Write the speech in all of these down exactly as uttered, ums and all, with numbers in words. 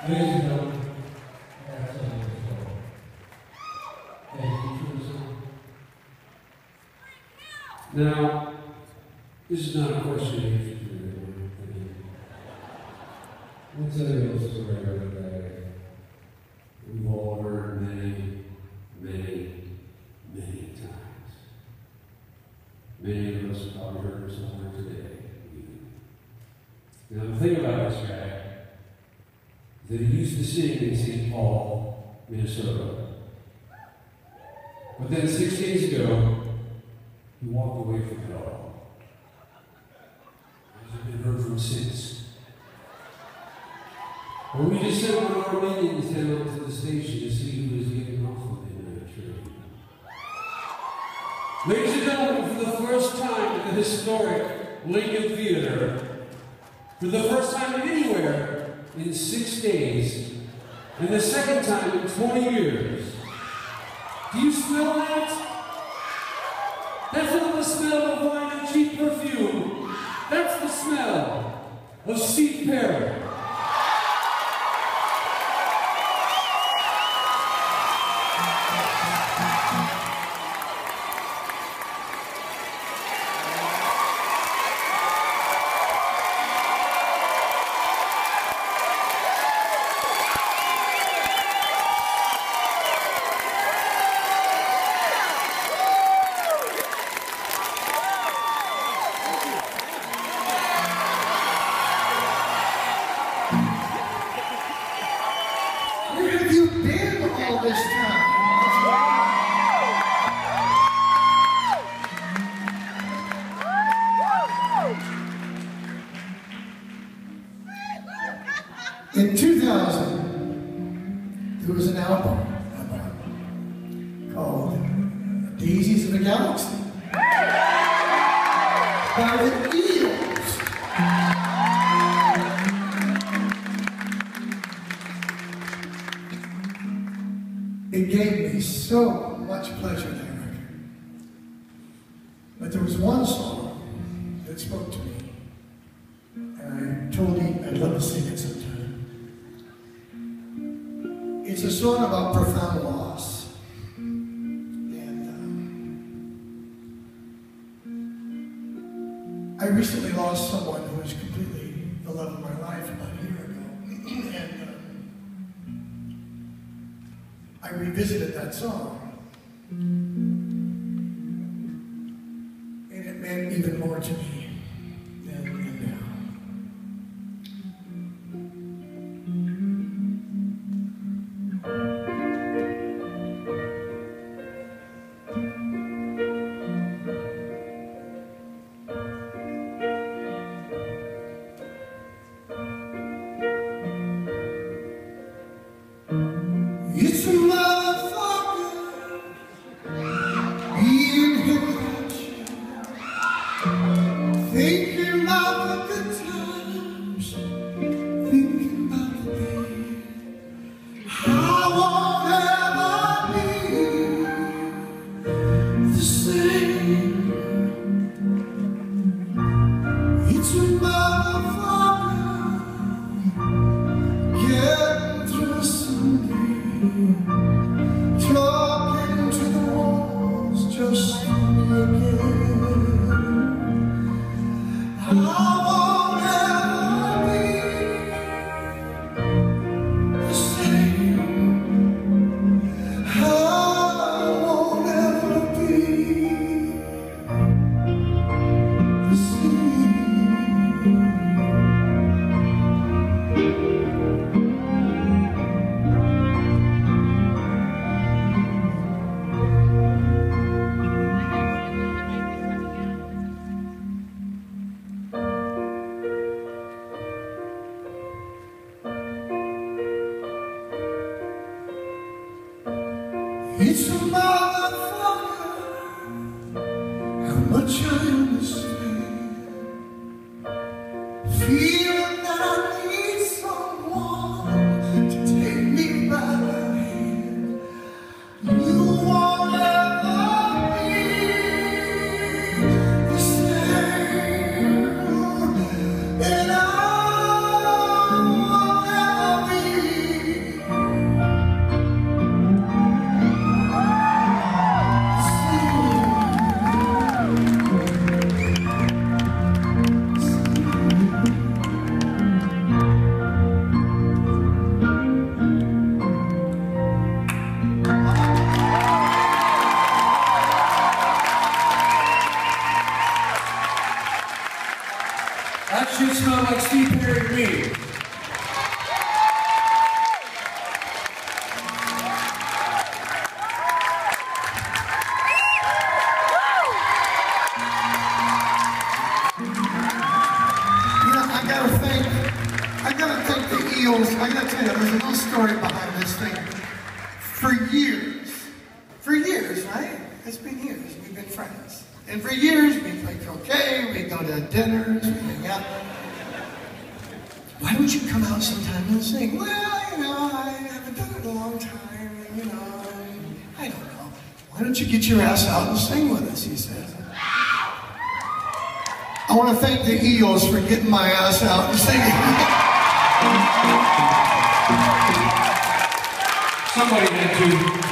Ladies and gentlemen, that's a story. Thank you for the song. Now, this is not a question and answer period. I'll tell you a little story about a guy we've all heard many, many, many times. Many of us probably heard it somewhere today. Now, the thing about this guy is that he used to sing in Saint Paul, Minnesota. But then six days ago, he walked away from it all. Hasn't been heard from since. Well, we just sent one of our minions down to the station to see who was getting off of the midnight train. Ladies and gentlemen, for the first time in the historic Lincoln Theater, for the first time anywhere in six days, and the second time in twenty years. Do you smell that? That's not the smell of wine and cheap perfume. That's the smell of Steve Perry. In two thousand, there was an album called Daisies of the Galaxy by the E E L S. It gave me so much pleasure, that record. But there was one song that spoke to me, and I told him I'd love to sing it sometime. It's a song about profound loss. And um, I recently lost someone who was completely the love of my life about a year ago. And um, I revisited that song. And it meant even more to me than, than now. It's a motherfucker being here without you, thinking about the good times, thinking about the pain. I won't ever be the same. It's a motherfucker getting through Sunday. Talking to the walls just again. I won't ever be the same. I won't ever be the same. It's a motherfucker, how much I understand. Feeling that I need someone to take me by the hand. You won't ever be the same, and I won't ever be Should smell like Steve Perry to me. I gotta tell you, there's a little story behind this thing. For years, for years, right? It's been years, we've been friends. And for years, we play croquet, we go to dinners, we hang out. Why don't you come out sometime and sing? Well, you know, I haven't done it in a long time, and, you know, I don't know. Why don't you get your ass out and sing with us, he says. I want to thank the E E L S for getting my ass out and singing. Somebody had to.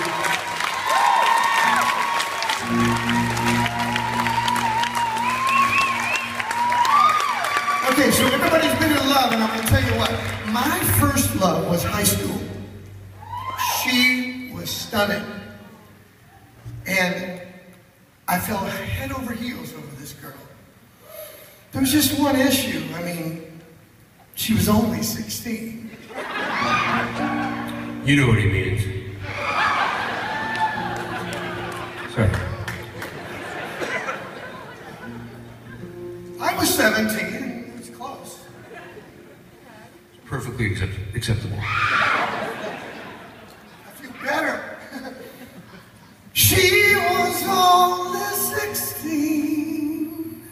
Okay, so everybody's been in love, and I'm going to tell you what. My first love was high school. She was stunning. And I fell head over heels over this girl. There was just one issue. I mean, she was only sixteen. You know what he means. Sorry. I was seventeen. It was close. It's perfectly accept acceptable. I feel better. She was only sixteen.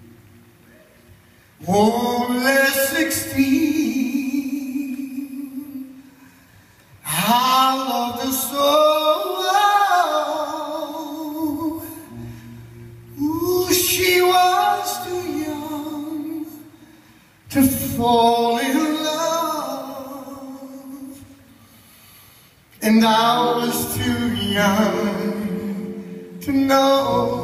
Only sixteen. I loved her so. Ooh, she was too young to fall in love, and I was too young to know.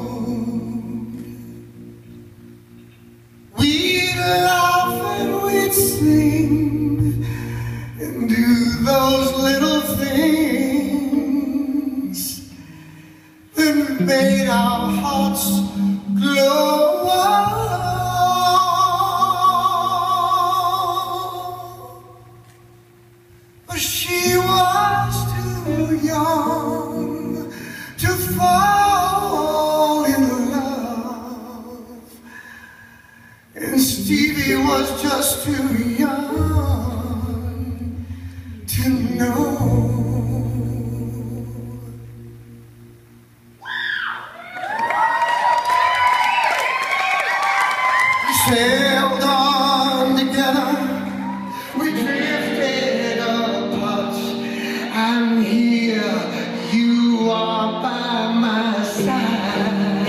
We'd laugh and we'd sing and do those little things that made our hearts glow. But she was too young to fall in love, and Stevie was just too young to know. We sailed on together, we drifted apart. I'm here, you are by my side.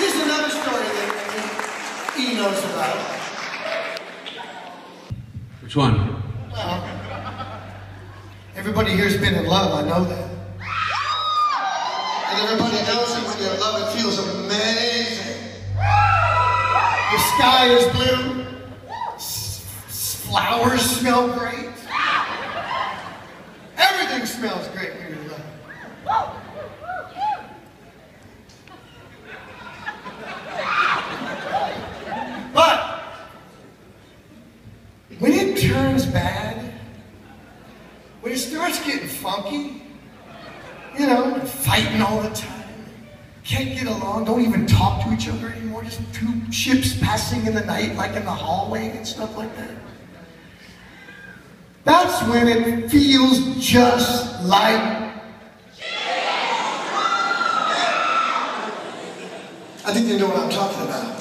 Here's another story that he knows about. Which one? Well, everybody here's been in love, I know that. And everybody knows that when you're in love, it feels amazing. The sky is blue. S flowers smell great. Everything smells great when you're in love. But when it turns bad, when it starts getting funky, you know, fighting all the time, can't get along, don't even talk to each other anymore, just two ships passing in the night, like in the hallway and stuff like that. That's when it feels just like I think you know what I'm talking about.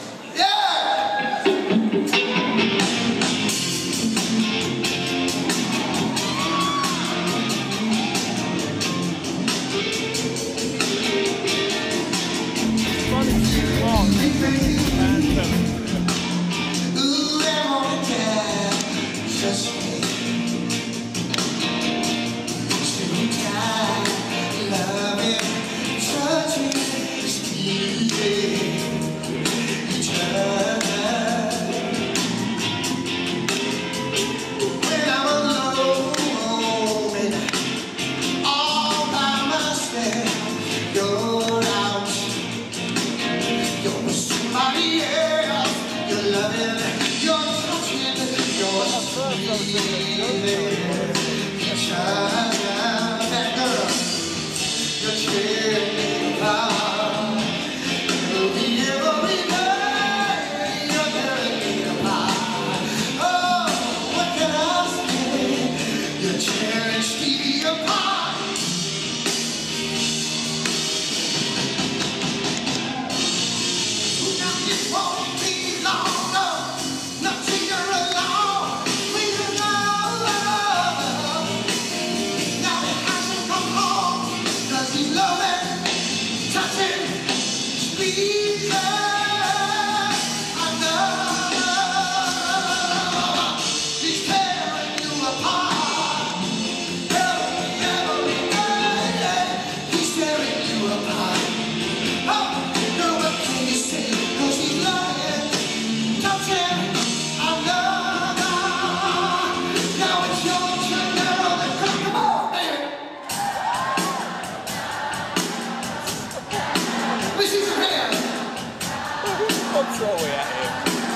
Throw it at him.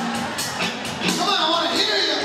Come on, I want to hear you.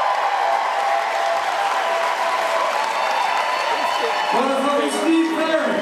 Motherfucking Steve Perry.